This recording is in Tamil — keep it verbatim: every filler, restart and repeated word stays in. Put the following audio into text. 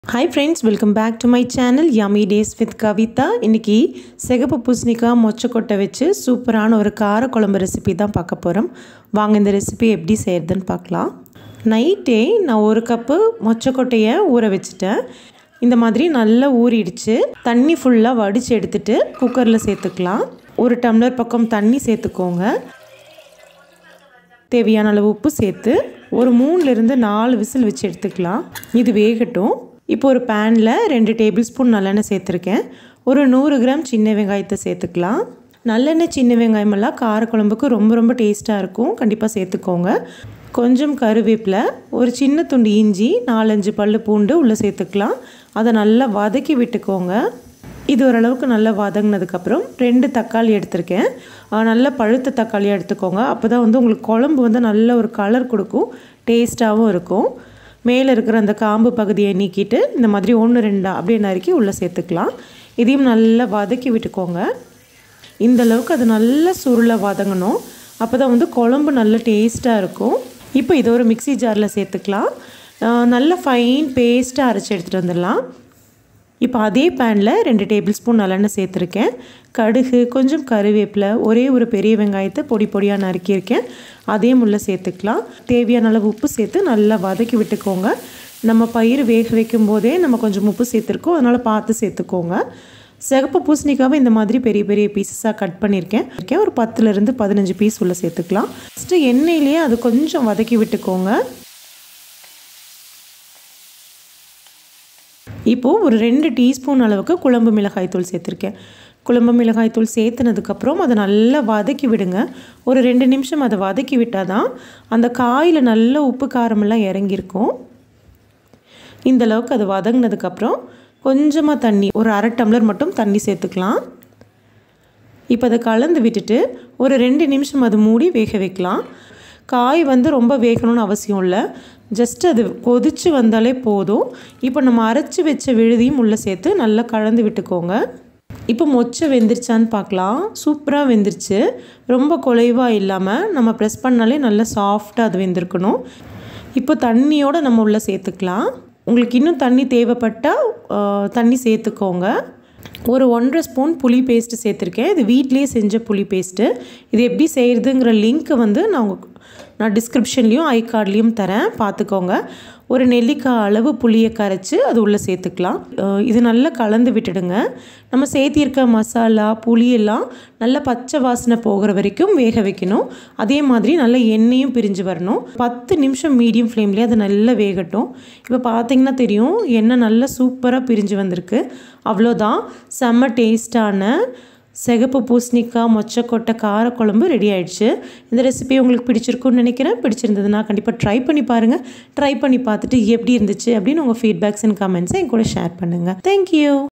Hi friends, welcome back to my channel Yummy Days with Kavita. இன்னைக்கு செகப்பு பூசணிக்காய் மொச்சக்கொட்டை வச்சு சூப்பரான ஒரு கார குழம்பு ரெசிபி தான் பார்க்க போறோம். வாங்க இந்த ரெசிபி எப்படி செய்யறதுன்னு பார்க்கலாம். நைட்டே நான் ஒரு கப் மொச்சக்கொட்டையை ஊற வச்சிட்டேன். இந்த மாதிரி நல்லா ஊறிடுச்சு. தண்ணி ஃபுல்லா வடிச்சு எடுத்துட்டு குக்கர்ல சேர்த்துக்கலாம். ஒரு டம்ளர் பக்கம் தண்ணி சேர்த்துக்கோங்க. தேவையான அளவு உப்பு சேர்த்து ஒரு மூணுல இருந்து நாலு விசில் வச்சு எடுத்துக்கலாம். இது வேகட்டும். இப்போ ஒரு பேன்ல ரெண்டு டேபிள் ஸ்பூன் நல்லெண்ணெய் சேர்த்துருக்கேன். ஒரு நூறு கிராம் சின்ன வெங்காயத்தை சேர்த்துக்கலாம். நல்லெண்ணெய் சின்ன வெங்காயம் எல்லாம் கார குழம்புக்கு ரொம்ப ரொம்ப டேஸ்ட்டாக இருக்கும். கண்டிப்பாக சேர்த்துக்கோங்க. கொஞ்சம் கருவேப்பிலை, ஒரு சின்ன துண்டு இஞ்சி, நாலஞ்சு பல்லு பூண்டு உள்ளே சேர்த்துக்கலாம். அதை நல்லா வதக்கி விட்டுக்கோங்க. இது ஓரளவுக்கு நல்லா வதங்கினதுக்கப்புறம் ரெண்டு தக்காளி எடுத்திருக்கேன். நல்ல பழுத்த தக்காளியாக எடுத்துக்கோங்க. அப்போ தான் வந்து உங்களுக்கு குழம்பு வந்து நல்ல ஒரு கலர் கொடுக்கும், டேஸ்ட்டாகவும் இருக்கும். மேலே இருக்கிற அந்த காம்பு பகுதியை நீக்கிட்டு இந்த மாதிரி ஒன்று ரெண்டா அப்படியே நறுக்கி உள்ளே சேர்த்துக்கலாம். இதையும் நல்லா வதக்கி விட்டுக்கோங்க. இந்த அளவுக்கு அது நல்லா சுருளை வதங்கணும். அப்போ தான் வந்து குழம்பு நல்ல டேஸ்ட்டாக இருக்கும். இப்போ இதை ஒரு மிக்சி ஜாரில் சேர்த்துக்கலாம். நல்ல ஃபைன் பேஸ்ட்டாக அரைச்சி எடுத்துகிட்டு வந்துடலாம். இப்போ அதே பேனில் ரெண்டு டேபிள் ஸ்பூன் நல்லெண்ணெய் சேர்த்துருக்கேன். கடுகு, கொஞ்சம் கருவேப்பிலை, ஒரே ஒரு பெரிய வெங்காயத்தை பொடி பொடியாக நறுக்கியிருக்கேன். அதையும் உள்ளே சேர்த்துக்கலாம். தேவையான அளவு உப்பு சேர்த்து நல்லா வதக்கி விட்டுக்கோங்க. நம்ம பயிர் வேக வைக்கும் போதே நம்ம கொஞ்சம் உப்பு சேர்த்துருக்கோம், அதனால் பார்த்து சேர்த்துக்கோங்க. சிகப்பு பூசணிக்காவை இந்த மாதிரி பெரிய பெரிய பீசஸாக கட் பண்ணியிருக்கேன். ஒரு பத்துலேருந்து பதினஞ்சு பீஸ் உள்ளே சேர்த்துக்கலாம். ஃபஸ்ட்டு எண்ணெயிலேயே அது கொஞ்சம் வதக்கி விட்டுக்கோங்க. இப்போது ஒரு ரெண்டு டீஸ்பூன் அளவுக்கு குழம்பு மிளகாய்த்தூள் சேர்த்துருக்கேன். குழம்பு மிளகாய்த்தூள் சேர்த்துனதுக்கப்புறம் அதை நல்லா வதக்கி விடுங்க. ஒரு ரெண்டு நிமிஷம் அதை வதக்கி விட்டால் தான் அந்த காயில் நல்ல உப்பு காரமெல்லாம் இறங்கியிருக்கும். இந்த அளவுக்கு அது வதங்கினதுக்கப்புறம் கொஞ்சமாக தண்ணி, ஒரு அரை டம்ளர் மட்டும் தண்ணி சேர்த்துக்கலாம். இப்போ அதை கலந்து விட்டுட்டு ஒரு ரெண்டு நிமிஷம் அது மூடி வேக வைக்கலாம். காய் வந்து ரொம்ப வேகணும்னு அவசியம் இல்லை, ஜஸ்ட் அது கொதித்து வந்தாலே போதும். இப்போ நம்ம அரைச்சி வச்ச விழுதியும் உள்ளே சேர்த்து நல்லா கலந்து விட்டுக்கோங்க. இப்போ மொச்சை வெந்துருச்சான்னு பார்க்கலாம். சூப்பராக வெந்துருச்சு. ரொம்ப குலைவாக இல்லாமல் நம்ம ப்ரெஸ் பண்ணாலே நல்லா சாஃப்டாக அது வெந்திருக்கணும். இப்போ தண்ணியோடு நம்ம உள்ளே சேர்த்துக்கலாம். உங்களுக்கு இன்னும் தண்ணி தேவைப்பட்டால் தண்ணி சேர்த்துக்கோங்க. ஒரு ஒன்றரை ஸ்பூன் புளி பேஸ்ட்டு சேர்த்துருக்கேன். இது வீட்லேயே செஞ்ச புளி பேஸ்ட்டு. இது எப்படி செய்கிறதுங்கிற லிங்க்கை வந்து நான் உங்களுக்கு நான் டிஸ்கிரிப்ஷன்லேயும் ஐ கார்ட்லேயும் தரேன், பார்த்துக்கோங்க. ஒரு நெல்லிக்காய் அளவு புளியை கரைச்சி அது உள்ளே சேர்த்துக்கலாம். இது நல்லா கலந்து விட்டுடுங்க. நம்ம சேர்த்திருக்க மசாலா புளியெல்லாம் நல்லா பச்சை வாசனை போகிற வரைக்கும் வேக வைக்கணும். அதே மாதிரி நல்லா எண்ணெயும் பிரிஞ்சு வரணும். பத்து நிமிஷம் மீடியம் ஃப்ளேம்லேயே அது நல்லா வேகட்டும். இப்போ பார்த்தீங்கன்னா தெரியும், எண்ணெய் நல்லா சூப்பராக பிரிஞ்சு வந்திருக்கு. அவ்வளோதான், செம்ம டேஸ்டான சிகப்பு பூசணிக்காய் மொச்சக்கொட்டை கார குழம்பு ரெடி ஆயிடுச்சு. இந்த ரெசிபி உங்களுக்கு பிடிச்சிருக்குன்னு நினைக்கிறேன். பிடிச்சிருந்ததுன்னா கண்டிப்பாக ட்ரை பண்ணி பாருங்கள். ட்ரை பண்ணி பார்த்துட்டு எப்படி இருந்துச்சு அப்படின்னு உங்கள் ஃபீட்பேக்ஸ் அண்ட் கமெண்ட்ஸை என் கூட ஷேர் பண்ணுங்கள். தேங்க்யூ.